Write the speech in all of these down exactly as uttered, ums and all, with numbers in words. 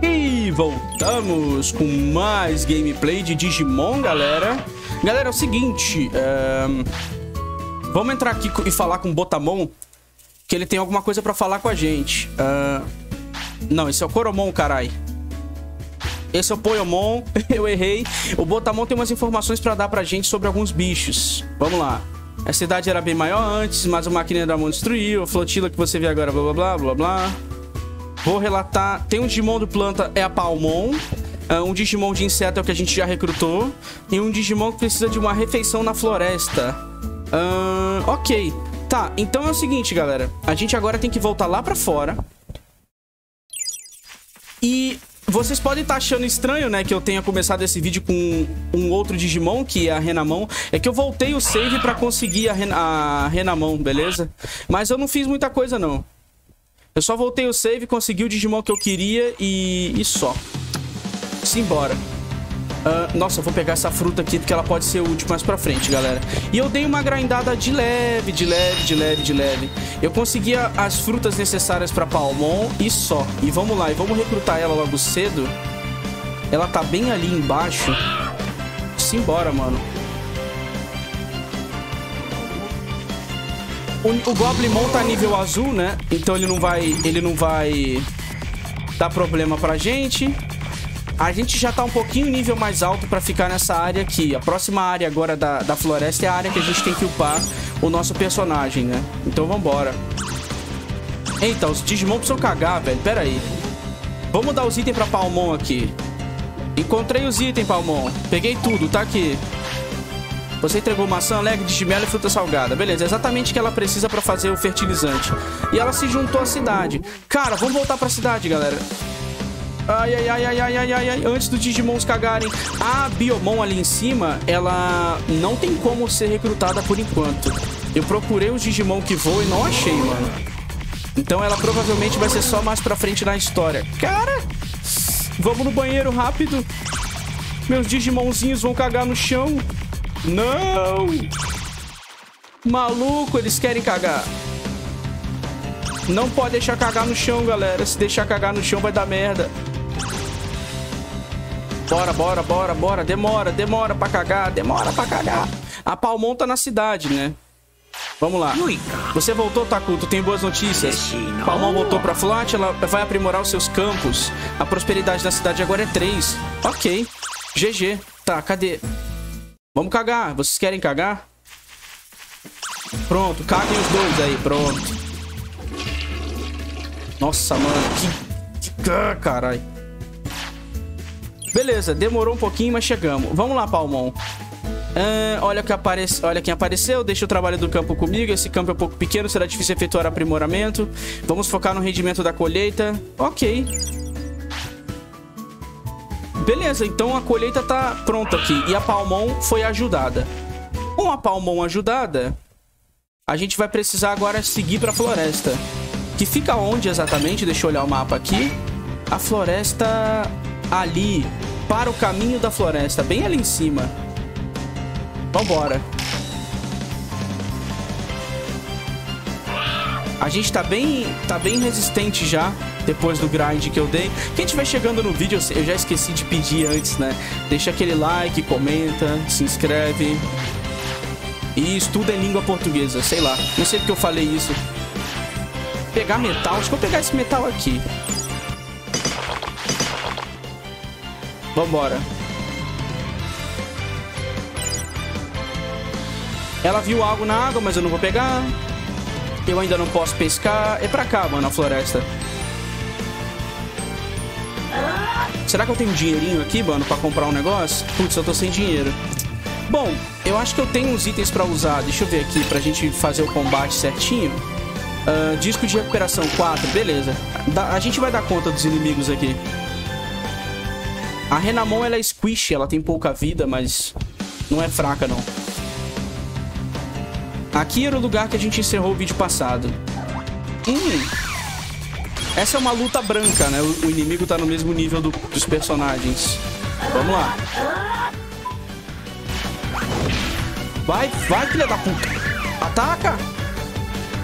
E voltamos com mais gameplay de Digimon, galera. Galera, é o seguinte, é... vamos entrar aqui e falar com o Botamon, que ele tem alguma coisa pra falar com a gente. É... Não, esse é o Coromon, carai. Esse é o Poyomon, eu errei. O Botamon tem umas informações pra dar pra gente sobre alguns bichos. Vamos lá. A cidade era bem maior antes, mas o Máquina da Mão destruiu. A flotila que você vê agora, blá blá blá blá blá. Vou relatar. Tem um Digimon do planta, é a Palmon. Uh, um Digimon de inseto é o que a gente já recrutou. E um Digimon que precisa de uma refeição na floresta. Uh, ok. Tá, então é o seguinte, galera. A gente agora tem que voltar lá pra fora. E vocês podem estar achando estranho, né, que eu tenha começado esse vídeo com um outro Digimon, que é a Renamon. É que eu voltei o save pra conseguir a, Ren a Renamon, beleza? Mas eu não fiz muita coisa, não. Eu só voltei o save, consegui o Digimon que eu queria e, e só. Simbora. Uh, nossa, eu vou pegar essa fruta aqui porque ela pode ser útil mais pra frente, galera. E eu dei uma grindada de leve, de leve, de leve, de leve. Eu consegui as frutas necessárias pra Palmon e só. E vamos lá, e vamos recrutar ela logo cedo. Ela tá bem ali embaixo. Simbora, mano. O, o Goblimon tá nível azul, né? Então ele não vai, ele não vai dar problema pra gente. A gente já tá um pouquinho nível mais alto pra ficar nessa área aqui. A próxima área agora da, da floresta é a área que a gente tem que upar o nosso personagem, né? Então vambora. Eita, os Digimon precisam cagar, velho. Pera aí. Vamos dar os itens pra Palmon aqui. Encontrei os itens, Palmon. Peguei tudo, tá aqui. Você entregou maçã, leg, digimelo e fruta salgada. Beleza, é exatamente o que ela precisa pra fazer o fertilizante. E ela se juntou à cidade. Cara, vamos voltar pra cidade, galera. Ai, ai, ai, ai, ai, ai, ai, ai. Antes dos Digimons cagarem. A Biomon ali em cima, ela não tem como ser recrutada por enquanto. Eu procurei os Digimon que voam e não achei, mano. Então ela provavelmente vai ser só mais pra frente na história. Cara, vamos no banheiro rápido. Meus Digimonzinhos vão cagar no chão. Não! Maluco, eles querem cagar. Não pode deixar cagar no chão, galera. Se deixar cagar no chão vai dar merda. Bora, bora, bora, bora. Demora, demora pra cagar. Demora pra cagar. A Palmon tá na cidade, né? Vamos lá. Você voltou, Taku? Tu tem boas notícias. Palmon voltou pra Float. Ela vai aprimorar os seus campos. A prosperidade da cidade agora é três. Ok. G G. Tá, cadê? Vamos cagar. Vocês querem cagar? Pronto, caguem os dois aí. Pronto. Nossa, mano. Que... que... Caralho. Beleza, demorou um pouquinho, mas chegamos. Vamos lá, Palmon. Ah, olha, que aparece... olha quem apareceu. Deixa o trabalho do campo comigo. Esse campo é um pouco pequeno, será difícil efetuar aprimoramento. Vamos focar no rendimento da colheita. Ok. Beleza, então a colheita tá pronta aqui. E a Palmon foi ajudada. Com a Palmon ajudada, a gente vai precisar agora seguir pra floresta. Que fica onde exatamente? Deixa eu olhar o mapa aqui. A floresta ali. Para o caminho da floresta. Bem ali em cima. Vambora. A gente tá bem, tá bem resistente já. Depois do grind que eu dei. Quem estiver chegando no vídeo, eu já esqueci de pedir antes, né? Deixa aquele like, comenta, se inscreve. E estuda em língua portuguesa, sei lá. Não sei porque eu falei isso. Pegar metal, acho que eu vou pegar esse metal aqui. Vambora. Ela viu algo na água, mas eu não vou pegar. Eu ainda não posso pescar. É pra cá, mano, a floresta. Será que eu tenho um dinheirinho aqui, mano, pra comprar um negócio? Putz, eu tô sem dinheiro. Bom, eu acho que eu tenho uns itens pra usar. Deixa eu ver aqui, pra gente fazer o combate certinho. Uh, disco de recuperação quatro, beleza. Da, a gente vai dar conta dos inimigos aqui. A Renamon, ela é squish, ela tem pouca vida, mas não é fraca, não. Aqui era o lugar que a gente encerrou o vídeo passado. Hum. Essa é uma luta branca, né? O, o inimigo tá no mesmo nível do, dos personagens. Vamos lá. Vai, vai, filha da puta. Ataca!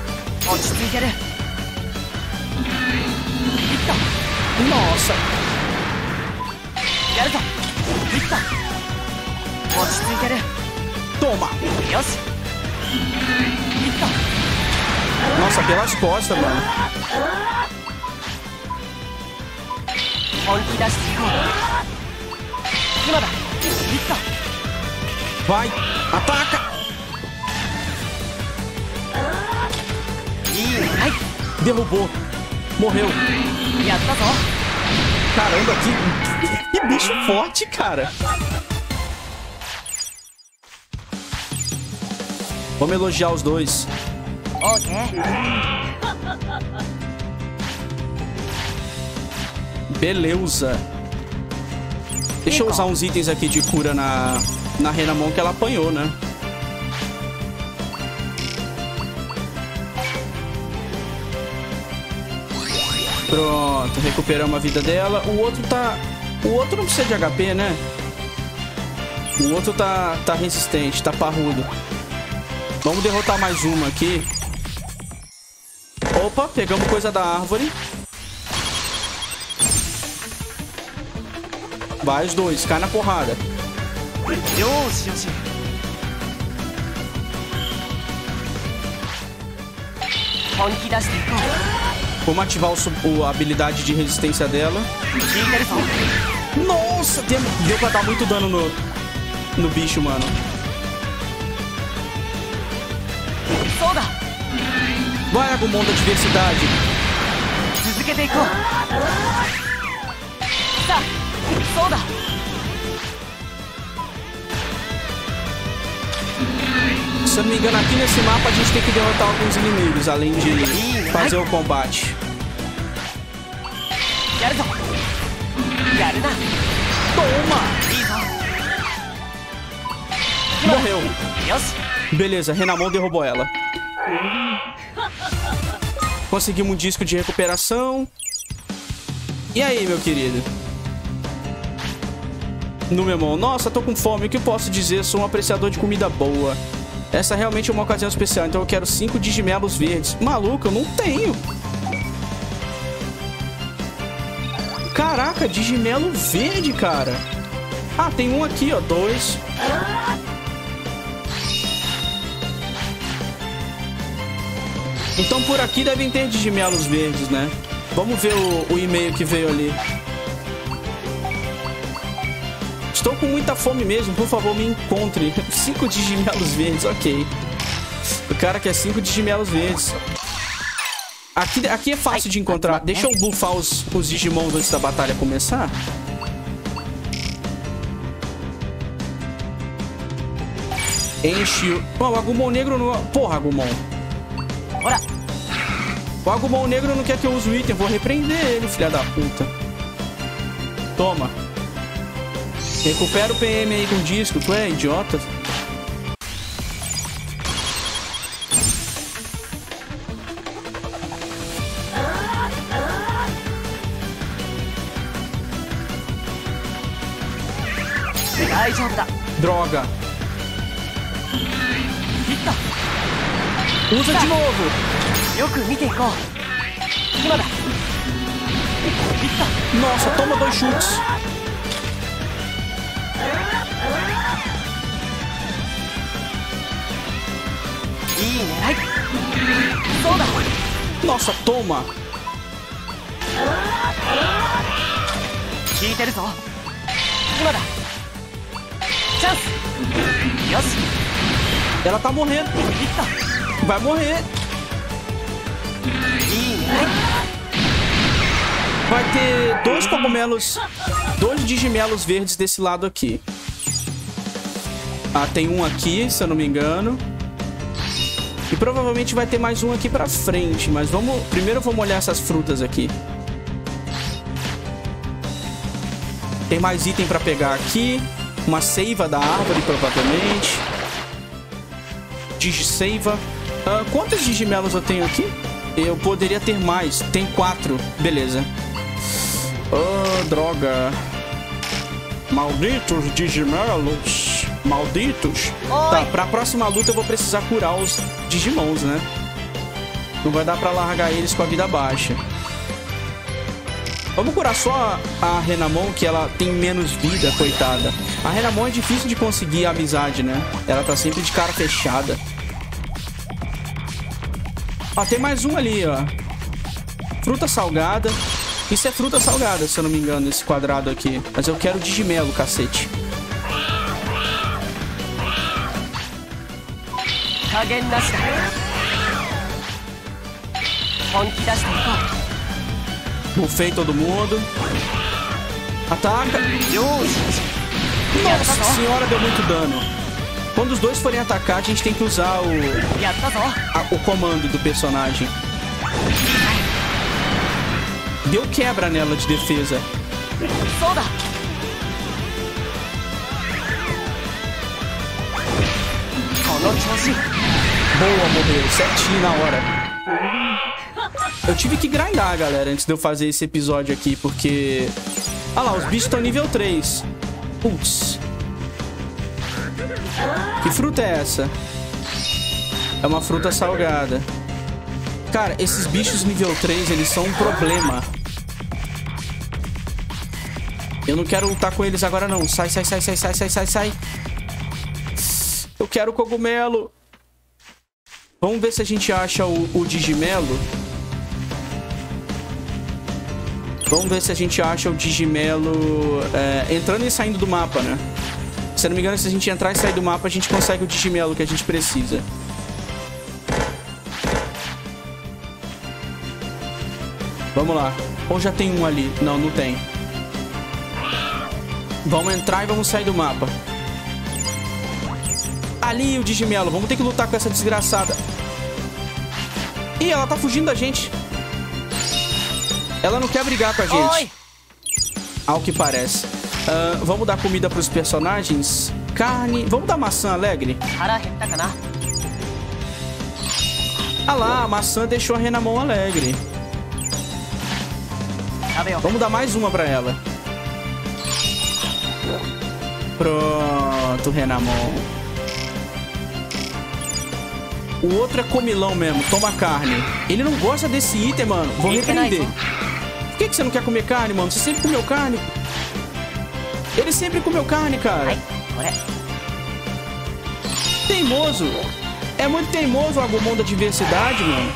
Nossa. Toma! Nossa, pelas costas, mano. Vai! Ataca! Derrubou. Morreu. Caramba, que, que bicho forte, cara. Vamos elogiar os dois. Beleza. Deixa eu usar uns itens aqui de cura na, na Renamon que ela apanhou, né? Pronto, recuperamos a vida dela. O outro tá... O outro não precisa de H P, né? O outro tá, tá resistente, tá parrudo. Vamos derrotar mais uma aqui. Opa, pegamos coisa da árvore. Vai os dois, cai na porrada. Vamos ativar o, o, a habilidade de resistência dela. Nossa, deu, deu pra dar muito dano no, no bicho, mano. Vai, Agumon da diversidade. Se eu não me engano, aqui nesse mapa a gente tem que derrotar alguns inimigos, além de fazer o combate. Toma! Morreu. Beleza, Renamon derrubou ela. Conseguimos um disco de recuperação. E aí, meu querido? Numemon, nossa, tô com fome. O que eu posso dizer? Sou um apreciador de comida boa. Essa realmente é uma ocasião especial, então eu quero cinco digimelos verdes. Maluco, eu não tenho. Caraca, digimelo verde, cara. Ah, tem um aqui, ó, dois. Então por aqui devem ter digimelos verdes, né? Vamos ver o, o e-mail que veio ali. Estou com muita fome mesmo, por favor me encontre. Cinco digimelos verdes, ok. O cara quer cinco digimelos verdes. Aqui, aqui é fácil de encontrar. Deixa eu buffar os, os Digimons antes da batalha começar. Enche o... Oh, o Agumon negro não... Porra, Agumon. O Agumon negro não quer que eu use o item. Vou repreender ele, filha da puta. Toma. Recupera o P M aí com disco. Tu é idiota? Droga. Usa de novo. Nossa, toma dois chutes. Nossa, toma. Ela tá morrendo. Vai morrer. Vai ter dois cogumelos, dois digimelos verdes desse lado aqui. Ah, tem um aqui, se eu não me engano. E provavelmente vai ter mais um aqui pra frente. Mas vamos... Primeiro vamos olhar essas frutas aqui. Tem mais item pra pegar aqui. Uma seiva da árvore, provavelmente. Digiseiva. Ah, quantos digimelos eu tenho aqui? Eu poderia ter mais. Tem quatro. Beleza. Oh, droga. Malditos digimelos. Malditos. Oi. Tá, pra próxima luta eu vou precisar curar os Digimons, né? Não vai dar pra largar eles com a vida baixa. Vamos curar só a Renamon, que ela tem menos vida, coitada. A Renamon é difícil de conseguir amizade, né? Ela tá sempre de cara fechada. Ó, tem mais um ali, ó. Fruta salgada. Isso é fruta salgada, se eu não me engano, esse quadrado aqui. Mas eu quero Digimelo, cacete. Bufei todo mundo. Ataca. Nossa senhora, deu muito dano. Quando os dois forem atacar, a gente tem que usar o, a, o comando do personagem. Deu quebra nela de defesa. Boa, morreu. Certinho na hora. Eu tive que grindar, galera, antes de eu fazer esse episódio aqui, porque... Ah lá, os bichos estão nível três. Putz. Que fruta é essa? É uma fruta salgada. Cara, esses bichos nível três, eles são um problema. Eu não quero lutar com eles agora, não. Sai, sai, sai, sai, sai, sai, sai, sai. Eu quero cogumelo. Vamos ver se a gente acha o, o Digimelo. Vamos ver se a gente acha o Digimelo é, entrando e saindo do mapa, né? Se eu não me engano, se a gente entrar e sair do mapa, a gente consegue o Digimelo que a gente precisa. Vamos lá. Ou já tem um ali? Não, não tem. Vamos entrar e vamos sair do mapa. Ali o Digimelo. Vamos ter que lutar com essa desgraçada. Ih, ela tá fugindo da gente. Ela não quer brigar com a gente. Oi. Ao que parece. Uh, vamos dar comida pros personagens. Carne. Vamos dar maçã alegre. Ah lá, a maçã deixou a Renamon alegre. Vamos dar mais uma pra ela. Pronto, Renamon. O outro é comilão mesmo. Toma carne. Ele não gosta desse item, mano. Vou repreender. Por que, que você não quer comer carne, mano? Você sempre comeu carne. Ele sempre comeu carne, cara. Teimoso. É muito teimoso o Agumon da diversidade, mano.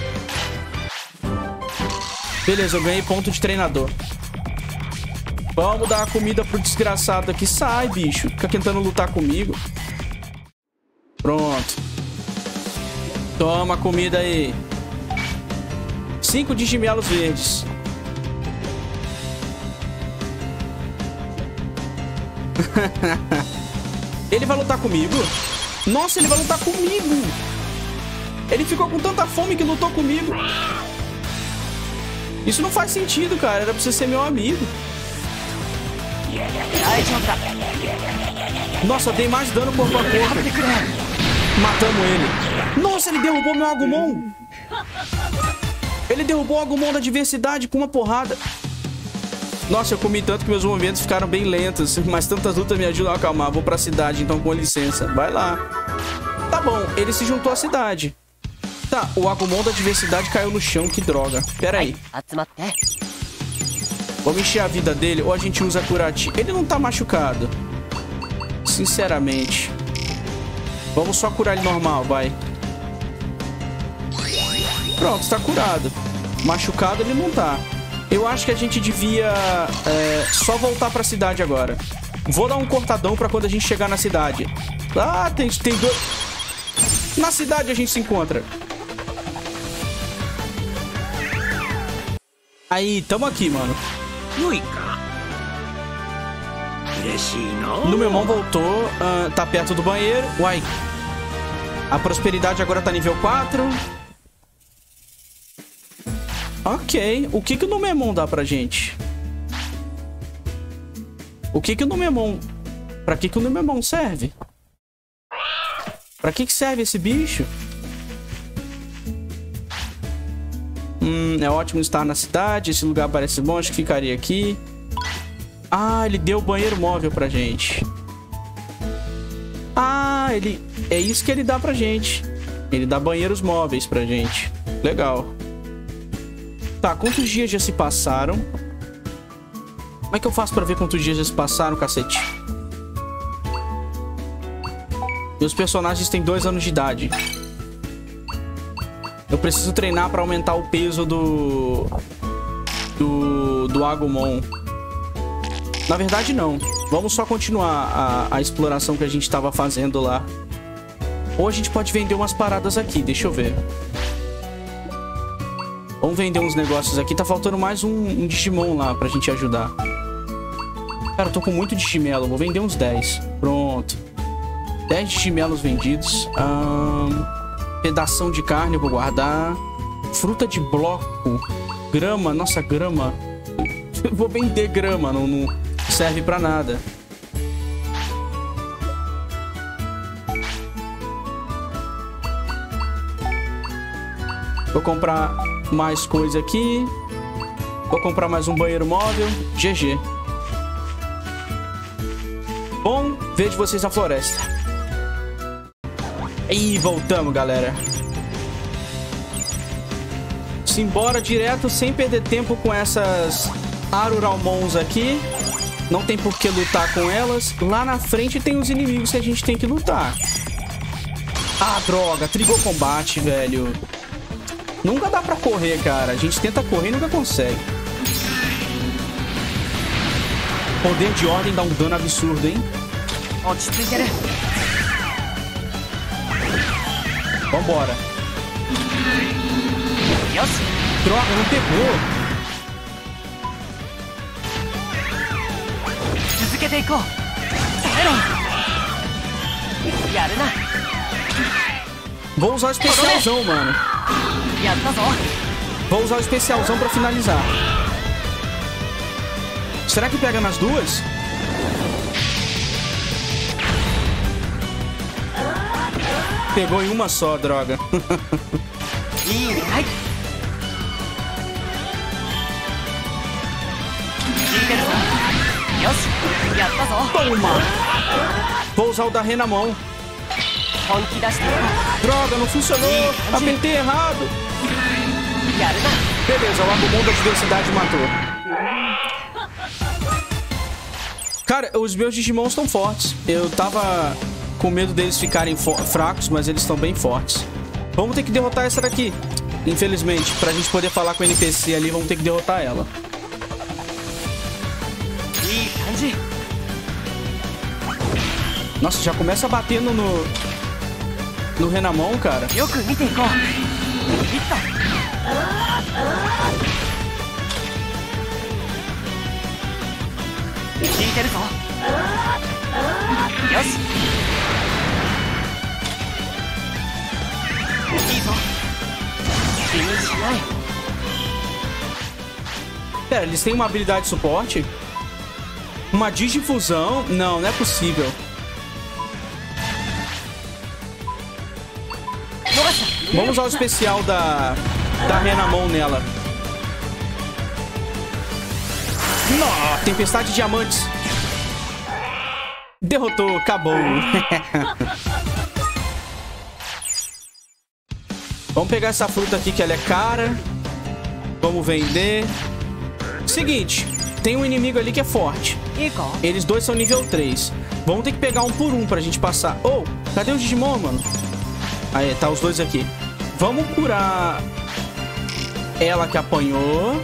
Beleza, eu ganhei ponto de treinador. Vamos dar a comida pro desgraçado aqui. Sai, bicho. Fica tentando lutar comigo. Pronto. Toma a comida aí. Cinco Digimelos verdes. Ele vai lutar comigo? Nossa, ele vai lutar comigo. Ele ficou com tanta fome que lutou comigo. Isso não faz sentido, cara. Era pra você ser meu amigo. Nossa, eu dei mais dano corpo a corpo. Matamos ele. Nossa, ele derrubou meu Agumon. Ele derrubou o Agumon da diversidade com uma porrada. Nossa, eu comi tanto que meus movimentos ficaram bem lentos. Mas tantas lutas me ajudam a acalmar. Vou pra cidade, então, com licença. Vai lá. Tá bom, ele se juntou à cidade. Tá, o Agumon da diversidade caiu no chão. Que droga. Pera aí. Vamos encher a vida dele ou a gente usa curati. Ele não tá machucado. Sinceramente. Vamos só curar ele normal, vai. Pronto, está curado. Machucado ele não tá. Eu acho que a gente devia é, só voltar pra cidade agora. Vou dar um cortadão pra quando a gente chegar na cidade. Ah, tem, tem dois... Na cidade a gente se encontra. Aí, tamo aqui, mano. No meu irmão voltou, uh, tá perto do banheiro. Uai. A prosperidade agora tá nível quatro. Ok. O que que o Numemon dá pra gente? O que que o Numemon... Pra que que o Numemon serve? Pra que que serve esse bicho? Hum, é ótimo estar na cidade. Esse lugar parece bom, acho que ficaria aqui. Ah, ele deu banheiro móvel pra gente. Ah, ele... É isso que ele dá pra gente. Ele dá banheiros móveis pra gente. Legal. Tá, quantos dias já se passaram? Como é que eu faço pra ver quantos dias já se passaram, cacete? Meus personagens têm dois anos de idade. Eu preciso treinar pra aumentar o peso do... Do... Do Agumon. Na verdade, não. Vamos só continuar a, a exploração que a gente tava fazendo lá. Ou a gente pode vender umas paradas aqui. Deixa eu ver. Vamos vender uns negócios aqui. Tá faltando mais um, um Digimon lá pra gente ajudar. Cara, eu tô com muito Digimelo. Vou vender uns dez. Pronto. dez Digimelos vendidos. Ahn... Pedação de carne eu vou guardar. Fruta de bloco. Grama. Nossa, grama. Eu vou vender grama. Não, não serve pra nada. Vou comprar mais coisa aqui. Vou comprar mais um banheiro móvel. G G. Bom ver de vocês na floresta. E voltamos, galera. Simbora direto, sem perder tempo com essas Aruralmons aqui. Não tem por que lutar com elas. Lá na frente tem os inimigos que a gente tem que lutar. Ah, droga. Trigou combate, velho. Nunca dá pra correr, cara. A gente tenta correr e nunca consegue. Poder de ordem dá um dano absurdo, hein? Vambora. Droga, não pegou. Vou usar o especialzão, mano. Vou usar o especialzão pra finalizar. Será que pega nas duas? Pegou em uma só, droga. Toma! Vou usar o da Renamon. Droga, não funcionou. Apertei errado. Beleza, o Agumon da diversidade matou. Cara, os meus Digimons estão fortes. Eu tava com medo deles ficarem fracos, mas eles estão bem fortes. Vamos ter que derrotar essa daqui. Infelizmente, pra gente poder falar com o N P C ali, vamos ter que derrotar ela. Nossa, já começa batendo no... No Renamon, cara. Pera, eles têm uma habilidade de suporte? Uma digifusão? Não, não é possível. Vamos usar o especial da, da Renamon nela. Nossa, tempestade de diamantes. Derrotou, acabou. Vamos pegar essa fruta aqui que ela é cara. Vamos vender. Seguinte, tem um inimigo ali que é forte. Eles dois são nível três. Vamos ter que pegar um por um pra gente passar. Oh, cadê o Digimon, mano? Aí, tá os dois aqui. Vamos curar ela que apanhou.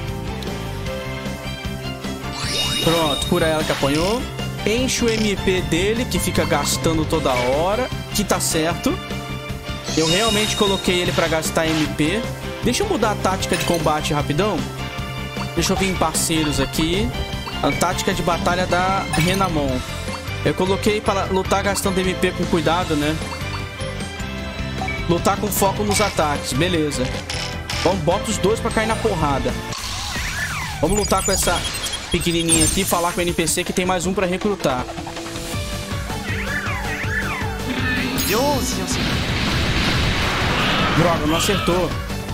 Pronto, cura ela que apanhou. Enche o M P dele, que fica gastando toda hora. Que tá certo. Eu realmente coloquei ele pra gastar M P. Deixa eu mudar a tática de combate rapidão. Deixa eu vir em parceiros aqui. A tática de batalha da Renamon. Eu coloquei para lutar gastando M P com cuidado, né? Lutar com foco nos ataques, beleza. Vamos, bota os dois pra cair na porrada. Vamos lutar com essa pequenininha aqui. Falar com o N P C que tem mais um pra recrutar. Droga, não acertou.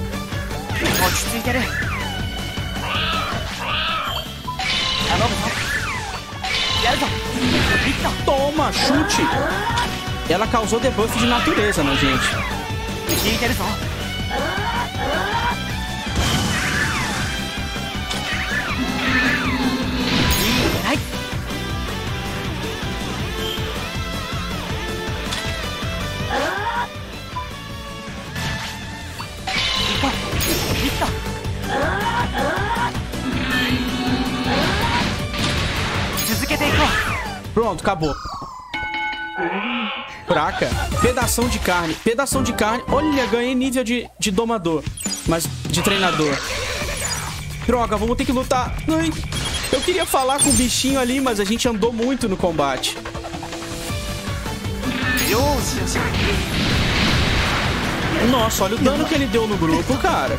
Toma, chute. Ela causou debuff de natureza, né, gente? Pronto, acabou. Fraca. Pedação de carne. Pedação de carne. Olha, ganhei nível de, de domador. Mas de treinador. Droga, vamos ter que lutar. Ai, eu queria falar com o bichinho ali, mas a gente andou muito no combate. Nossa, olha o dano que ele deu no grupo, cara.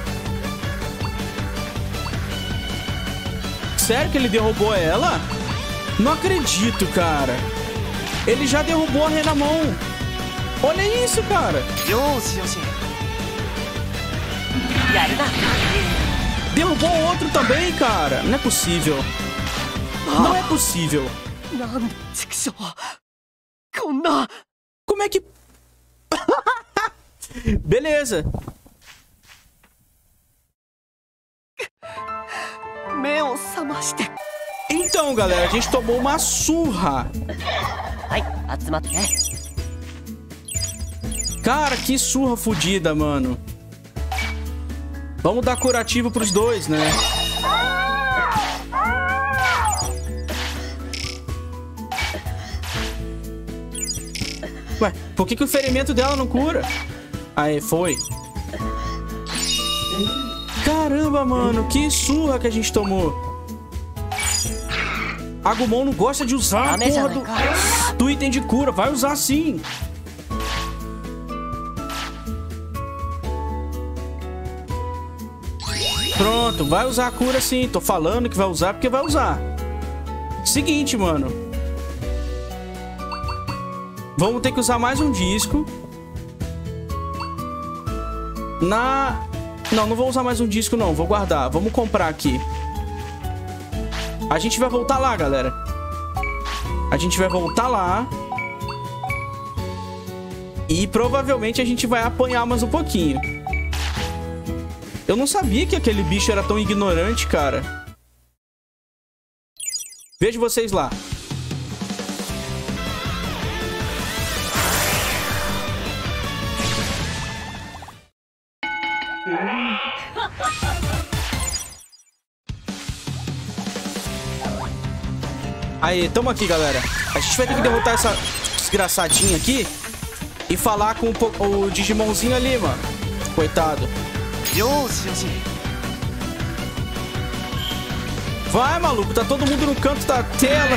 Sério que ele derrubou ela? Não acredito, cara. Ele já derrubou a Renamon. Olha isso, cara. Derrubou o outro também, cara. Não é possível. Não é possível. Como é que... Beleza. Então, galera, a gente tomou uma surra. Cara, que surra fodida, mano. Vamos dar curativo pros dois, né? Ué, por que que o ferimento dela não cura? Aí, foi. Caramba, mano, que surra que a gente tomou. Agumon não gosta de usar a porra do, do item de cura. Vai usar sim. Pronto, vai usar a cura sim. Tô falando que vai usar porque vai usar. Seguinte, mano. Vamos ter que usar mais um disco. Na... Não, não vou usar mais um disco não. Vou guardar. Vamos comprar aqui. A gente vai voltar lá, galera. A gente vai voltar lá. E provavelmente a gente vai apanhar mais um pouquinho. Eu não sabia que aquele bicho era tão ignorante, cara. Vejo vocês lá. Aí, tamo aqui, galera. A gente vai ter que derrotar essa desgraçadinha aqui e falar com o, o Digimonzinho ali, mano. Coitado. Vai, maluco. Tá todo mundo no canto da tela.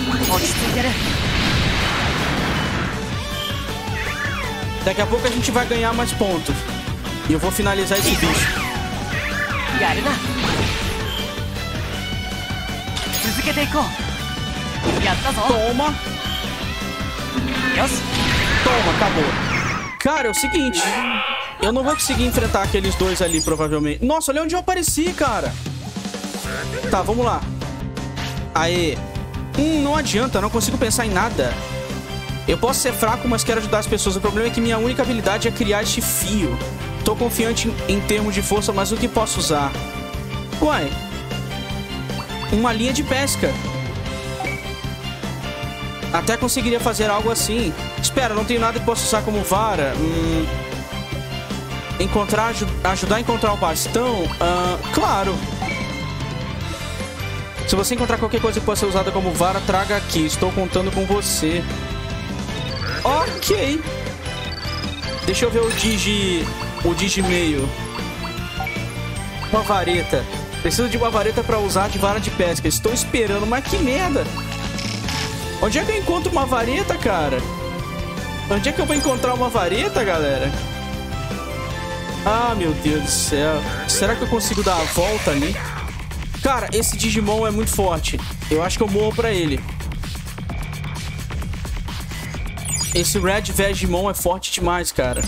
Daqui a pouco a gente vai ganhar mais pontos. E eu vou finalizar esse bicho. Toma. Toma, acabou. Cara, é o seguinte. Eu não vou conseguir enfrentar aqueles dois ali, provavelmente. Nossa, olha onde eu apareci, cara. Tá, vamos lá. Aê. Hum, não adianta, eu não consigo pensar em nada. Eu posso ser fraco, mas quero ajudar as pessoas. O problema é que minha única habilidade é criar este fio. Tô confiante em, em termos de força, mas o que posso usar? Uai. Uma linha de pesca. Até conseguiria fazer algo assim. Espera, não tenho nada que possa usar como vara. Hum, encontrar, ajudar a encontrar o bastão? Uh, claro. Se você encontrar qualquer coisa que possa ser usada como vara, traga aqui. Estou contando com você. Ok. Deixa eu ver o Digi... O Digimeio. Uma vareta. Preciso de uma vareta pra usar de vara de pesca. Estou esperando, mas que merda. Onde é que eu encontro uma vareta, cara? Onde é que eu vou encontrar uma vareta, galera? Ah, meu Deus do céu. Será que eu consigo dar a volta ali? Cara, esse Digimon é muito forte. Eu acho que eu morro pra ele. Esse Red Vegemon é forte demais, cara.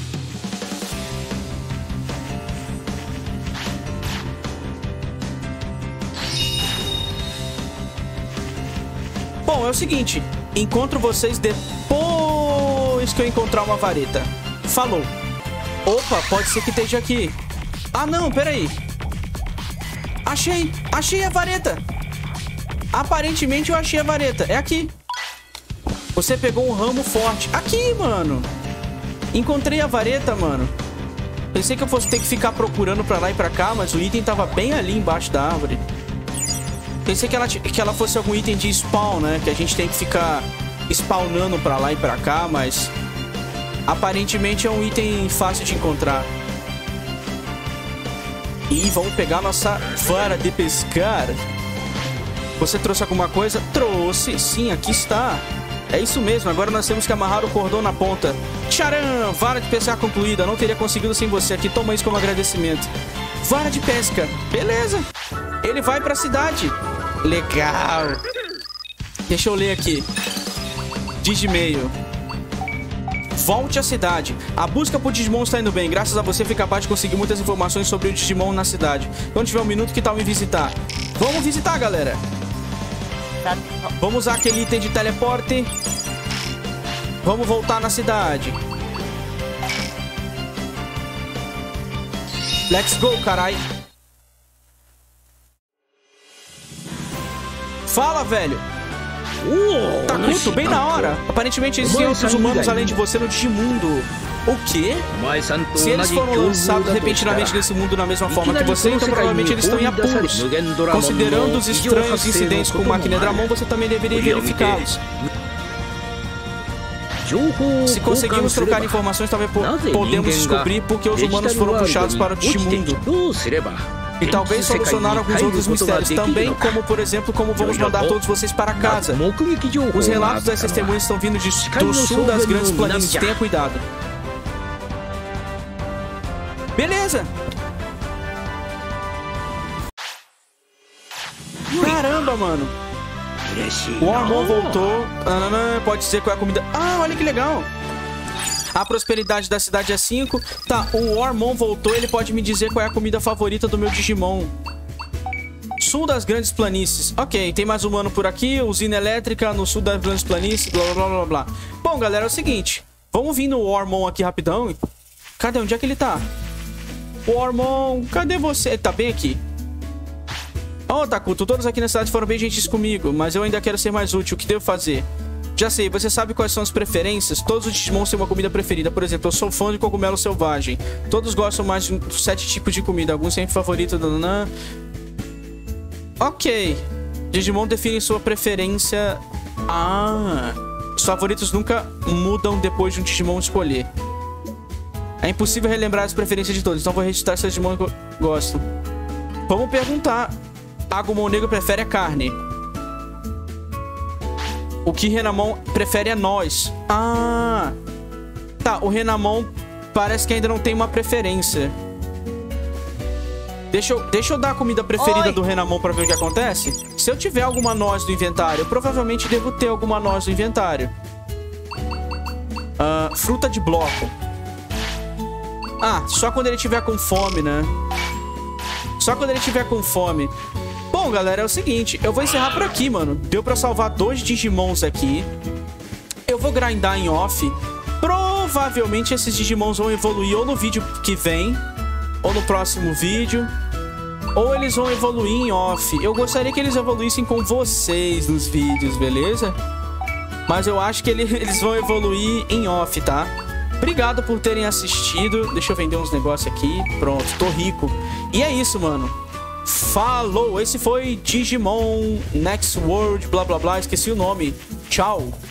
Bom, é o seguinte. Encontro vocês depois que eu encontrar uma vareta. Falou. Opa, pode ser que esteja aqui. Ah, não, peraí. Achei, achei a vareta. Aparentemente eu achei a vareta. É aqui. Você pegou um ramo forte. Aqui, mano. Encontrei a vareta, mano. Pensei que eu fosse ter que ficar procurando pra lá e pra cá, mas o item tava bem ali embaixo da árvore. Pensei que ela, que ela fosse algum item de spawn, né? Que a gente tem que ficar spawnando pra lá e pra cá, mas... aparentemente é um item fácil de encontrar. E vamos pegar nossa vara de pescar. Você trouxe alguma coisa? Trouxe, sim, aqui está. É isso mesmo, agora nós temos que amarrar o cordão na ponta. Tcharam! Vara de pescar concluída. Não teria conseguido sem você aqui. Toma isso como agradecimento. Vara de pesca. Beleza. Ele vai pra cidade. Legal. Deixa eu ler aqui. Digimail. Volte à cidade. A busca por Digimon está indo bem. Graças a você fui capaz de conseguir muitas informações sobre o Digimon na cidade. Quando tiver um minuto, que tal me visitar? Vamos visitar, galera. Vamos usar aquele item de teleporte. Vamos voltar na cidade. Let's go, carai. Fala, velho. Takuto, bem na hora. Aparentemente existem outros humanos além de você no Digimundo. O quê? Se eles foram lançados repentinamente nesse mundo na mesma forma que você, então provavelmente eles estão em apuros. Considerando os estranhos incidentes com o Máquina Dramon, você também deveria verificá-los. Se conseguirmos trocar informações, talvez podemos descobrir por que os humanos foram puxados para o Digimundo. E talvez solucionar alguns outros mistérios também, como por exemplo, como vamos mandar todos vocês para casa. Os relatos das testemunhas estão vindo de, do sul das grandes planícies, tenha cuidado. Beleza! Caramba, mano! O Armon voltou. Ah, pode dizer qual é a comida. Ah, olha que legal! A prosperidade da cidade é cinco. Tá, o Armon voltou. Ele pode me dizer qual é a comida favorita do meu Digimon. Sul das grandes planícies. Ok, tem mais humano por aqui. Usina elétrica no sul das grandes planícies. Blá, blá, blá, blá. Bom, galera, é o seguinte. Vamos vir no Armon aqui rapidão. Cadê? Onde é que ele tá? O Armon, cadê você? Ele tá bem aqui. Ô, oh, Takuto, todos aqui na cidade foram bem gentis comigo, mas eu ainda quero ser mais útil. O que devo fazer? Já sei, você sabe quais são as preferências? Todos os Digimons têm uma comida preferida. Por exemplo, eu sou fã de cogumelo selvagem. Todos gostam mais de sete tipos de comida. Alguns têm favorito. Nananã. Ok. Digimon define sua preferência. Ah. Os favoritos nunca mudam depois de um Digimon escolher. É impossível relembrar as preferências de todos, então vou registrar se os Digimon gostam. Vamos perguntar. Agumon Negro prefere a carne. O que Renamon prefere é nós. Ah. Tá, o Renamon parece que ainda não tem uma preferência. Deixa eu, deixa eu dar a comida preferida Oi. do Renamon pra ver o que acontece. Se eu tiver alguma noz no inventário, eu provavelmente devo ter alguma noz no inventário. Uh, fruta de bloco. Ah, só quando ele tiver com fome, né? Só quando ele tiver com fome. Bom, galera, é o seguinte. Eu vou encerrar por aqui, mano. Deu pra salvar dois Digimons aqui. Eu vou grindar em off. Provavelmente esses Digimons vão evoluir ou no vídeo que vem, ou no próximo vídeo, ou eles vão evoluir em off. Eu gostaria que eles evoluíssem com vocês nos vídeos, beleza? Mas eu acho que ele, eles vão evoluir em off, tá? Obrigado por terem assistido. Deixa eu vender uns negócios aqui. Pronto, tô rico. E é isso, mano. Falou! Esse foi Digimon Next World, blá blá blá. Esqueci o nome. Tchau!